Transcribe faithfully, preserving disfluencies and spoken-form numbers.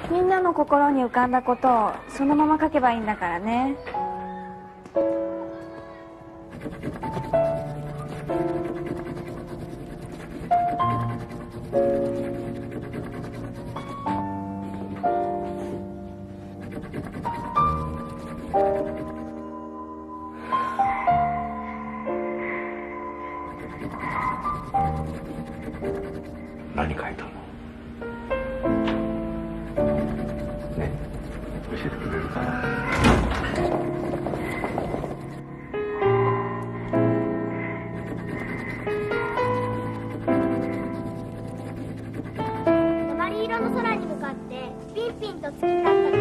みんなの心に浮かんだことをそのまま書けばいいんだからね。 何書いたの？ね、教えてくれるかな？ 鉛色の空に向かってピンピンと突き立った